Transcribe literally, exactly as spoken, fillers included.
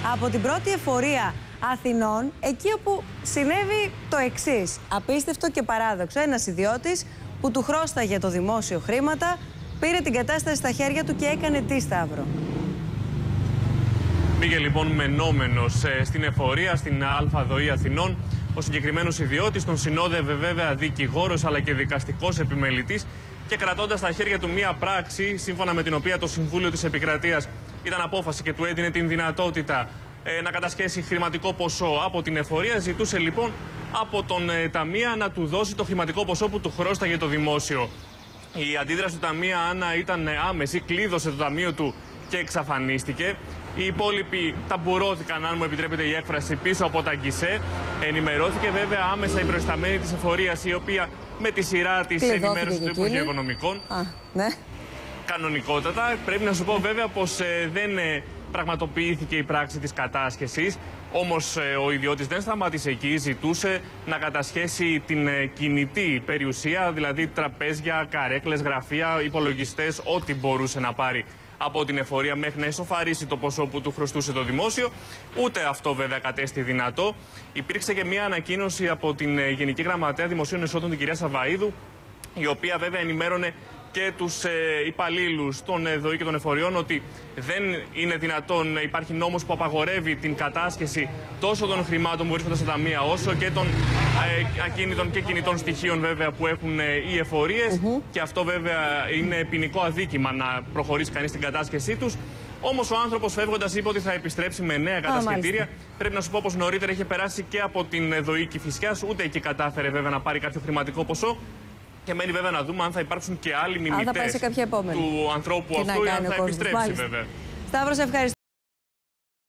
από την πρώτη εφορία Αθηνών, εκεί όπου συνέβη το εξής. Απίστευτο και παράδοξο. Ένας ιδιώτης που του χρώσταγε το δημόσιο χρήματα, πήρε την κατάσταση στα χέρια του και έκανε τι, Σταύρο? Πήγε λοιπόν μενόμενος ε, στην εφορία, στην ΑΔΟΗ Αθηνών. Ο συγκεκριμένος ιδιώτης τον συνόδευε βέβαια δικηγόρος αλλά και δικαστικός επιμελητής και κρατώντας στα χέρια του μία πράξη, σύμφωνα με την οποία το Συμβούλιο της Επικρατείας ήταν απόφαση και του έδινε την δυνατότητα ε, να κατασχέσει χρηματικό ποσό από την εφορία, ζητούσε λοιπόν από τον ε, Ταμεία να του δώσει το χρηματικό ποσό που του χρώσταγε το δημόσιο. Η αντίδραση του Ταμεία, Άννα, ήταν άμεση, κλείδωσε το ταμείο του και εξαφανίστηκε. Οι υπόλοιποι ταμπουρώθηκαν, αν μου επιτρέπετε η έκφραση, πίσω από τα γκισέ. Ενημερώθηκε βέβαια άμεσα η προϊσταμένη της εφορίας, η οποία με τη σειρά της ενημέρωσε του Υπουργείου Οικονομικών. Α, ναι. Κανονικότατα. Πρέπει να σου πω βέβαια πως ε, δεν ε, πραγματοποιήθηκε η πράξη της κατάσχεσης. Όμως ε, ο ιδιώτης δεν σταμάτησε εκεί, ζητούσε να κατασχέσει την ε, κινητή περιουσία, δηλαδή τραπέζια, καρέκλες, γραφεία, υπολογιστές, ό,τι μπορούσε να πάρει από την εφορία μέχρι να ισοφαρίσει το ποσό που του χρωστούσε το δημόσιο. Ούτε αυτό βέβαια κατέστη δυνατό. Υπήρξε και μια ανακοίνωση από την ε, Γενική Γραμματέα Δημοσίων Εσόδων, την κυρία Σαβαΐδου, η οποία βέβαια ενημέρωνε και τους ε, υπαλλήλους των ΕΔΟΗ και των εφοριών ότι δεν είναι δυνατόν, υπάρχει νόμος που απαγορεύει την κατάσχεση τόσο των χρημάτων που βρίσκονται στα ταμεία, όσο και των ε, ακίνητων και κινητών στοιχείων βέβαια που έχουν ε, οι εφορίες. Mm-hmm. Και αυτό βέβαια είναι ποινικό αδίκημα να προχωρήσει κανείς στην κατάσχεσή τους. Όμως ο άνθρωπος φεύγοντας είπε ότι θα επιστρέψει με νέα κατασχετήρια. Oh, Πρέπει να σου πω πως νωρίτερα είχε περάσει και από την ΕΔΟΗ Κηφισιάς, ούτε εκεί κατάφερε βέβαια να πάρει κάποιο χρηματικό ποσό. Και μένει βέβαια να δούμε αν θα υπάρξουν και άλλοι μιμητές του ανθρώπου αυτού ή αν θα επιστρέψει βέβαια. Σταύρο, σε ευχαριστώ.